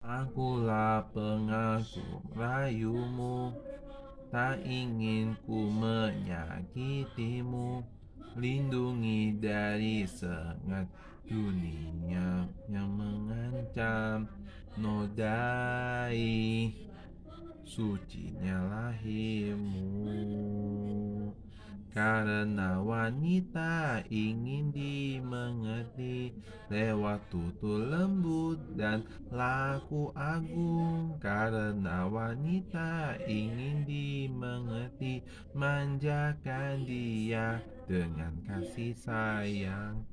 Akulah pengagum rayumu, tak ingin ku menyakitimu. Lindungi dari sengat dunia yang mengancam. Nodai sucinya lahirmu. Karena wanita ingin dimengerti lewat tutur lembut dan laku agung. Karena wanita ingin dimengerti, manjakan dia dengan kasih sayang.